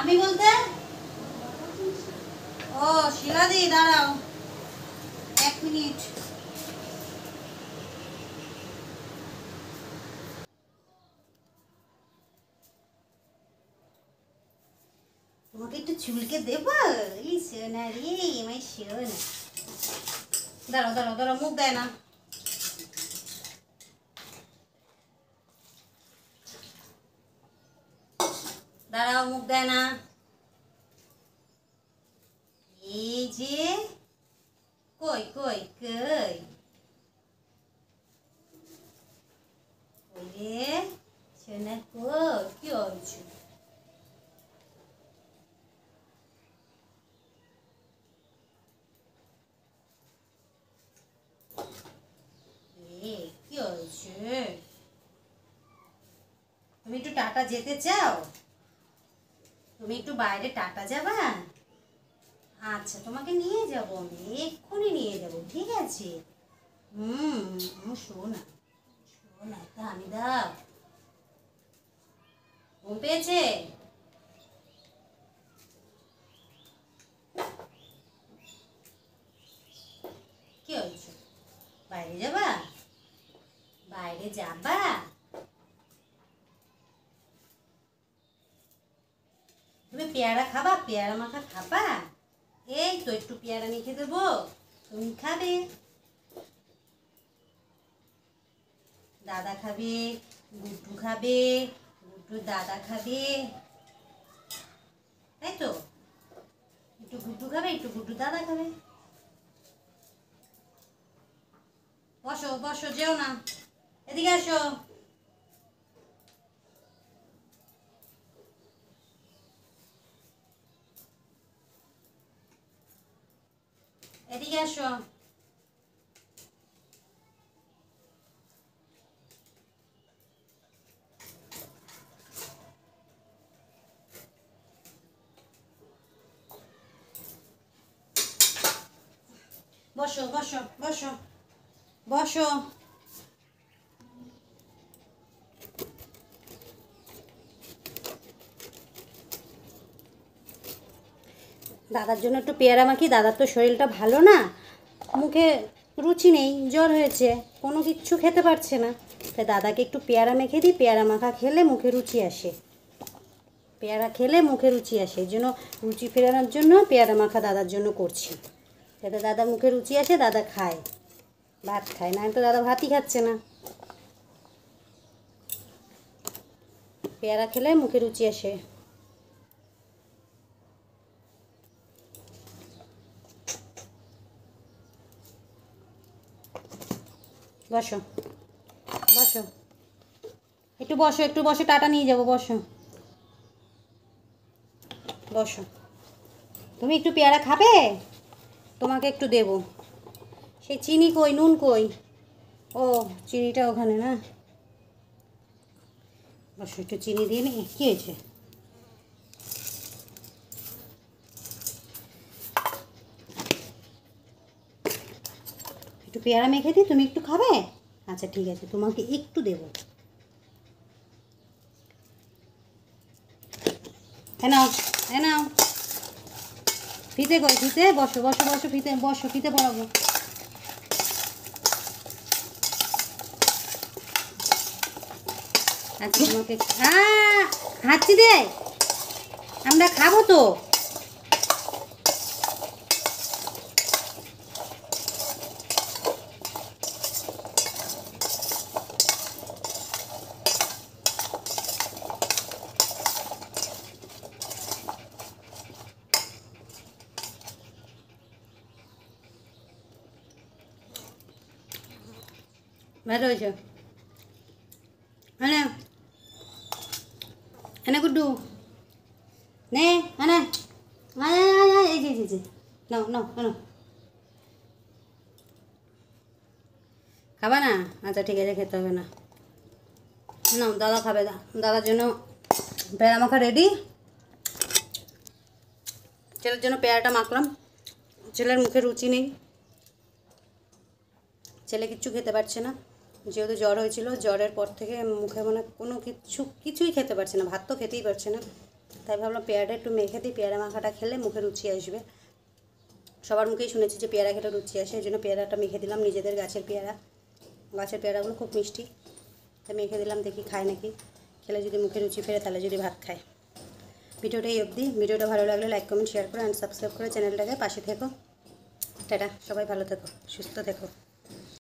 আমি বলতে ও শিলাদি দাঁড়াও 1 মিনিট। তোমাকে একটু চুলকে দেবো? এই সোনা রে, আমার সোনা। দাঁড়াও দাঁড়াও দাঁড়াও, মুখ দেয় না। দাঁড়াও, মুখ দেয় না। এই যে কই কই কই, ওই রে সোনা, কই কি হয়েছে? কি হয়েছে? তুমি একটু টাটা যেতে চাও? তুমি একটু বাইরে টাটা যাবা? আচ্ছা, তোমাকে নিয়ে যাবো, আমি এক্ষুনি নিয়ে যাবো, ঠিক আছে? শোনা শোনা, তা আমি দাও। ঘুম পেয়েছে? কি হয়েছে? বাইরে যাবা? বাইরে যাবা? তুমি পেয়ারা খাবা? পেয়ারা মাখা খাবা? এই তো একটু পেয়ারা মেখে দেবো, তুমি খাবে। দাদা খাবে, গুড্ডু খাবে, গুড্ডুর দাদা খাবে, তাই তো? একটু গুড্ডু খাবে, একটু গুড্ডুর দাদা খাবে। বসো বসো, যেও না, এদিকে আসো। এদিকে আসো। বসো বসো বসো বসো। দাদার জন্য একটু পেয়ারা মাখি, দাদার তো শরীরটা ভালো না, মুখে রুচি নেই, জ্বর হয়েছে, কোনো কিচ্ছু খেতে পারছে না। তাই দাদাকে একটু পেয়ারা মেখে দিই, পেয়ারা মাখা খেলে মুখে রুচি আসে, পেয়ারা খেলে মুখে রুচি আসে, এই জন্য রুচি ফেরানোর জন্য পেয়ারা মাখা দাদার জন্য করছি, যাতে দাদা মুখে রুচি আসে, দাদা খায়, ভাত খায়, না তো দাদা ভাতই খাচ্ছে না। পেয়ারা খেলে মুখে রুচি আসে। বসো বসো, একটু বসো, একটু বসো, টাটা নিয়ে যাবো, বসো বসো। তুমি একটু পেয়ারা খাবে? তোমাকে একটু দেবো। সেই চিনি কই, নুন কই? ও, চিনিটা ওখানে না। বসো, একটু চিনি দিয়ে নি। কী হয়েছে? একটু পেয়ারা মেখে দিই, তুমি একটু খাবে? আচ্ছা ঠিক আছে, তোমাকে একটু দেবো। নাও নাও, ফিতে কই? ফিতে, বসো বসো বসো, ফিতে বসো, ফিতে পড়াবো। আচ্ছা তোমাকে হাঁচি দে, আমরা খাবো তো। ভালো হয়েছে। হ্যাঁ হ্যাঁ গুড্ডু, নে হ্যাঁ, এই যে জি, নাও নাও নাও, খাবা না? আচ্ছা ঠিক আছে, খেতে হবে না, নাও দাদা খাবে, দাদার জন্য পেয়ারা মাখা রেডি। ছেলের জন্য পেয়ারাটা মাখলাম, ছেলের মুখে রুচি নেই, ছেলে কিচ্ছু খেতে পারছে না, যেহেতু জ্বর হয়েছিল, জ্বরের পর থেকে মুখে মানে কোনো কিছুই খেতে পারছে না, ভাত তো খেতেই পারছে না, তাই ভাবলাম পেয়ারাটা একটু মেখে দিই, পেয়ারা মাখাটা খেলে মুখে রুচি আসবে। সবার মুখেই শুনেছি যে পেয়ারা খেলে রুচি আসে, এই জন্য পেয়ারাটা মেখে দিলাম। নিজেদের গাছের পেয়ারা, গাছের পেয়ারাগুলো খুব মিষ্টি, তাই মেখে দিলাম, দেখি খায় নাকি। খেলে যদি মুখে রুচি ফেরে তাহলে যদি ভাত খায়। ভিডিওটা এই অবধি। ভিডিওটা ভালো লাগলে লাইক কমেন্ট শেয়ার করো অ্যান্ড সাবস্ক্রাইব করে চ্যানেলটাকে পাশে থেকো। টাটা, সবাই ভালো থেকো, সুস্থ থেকো।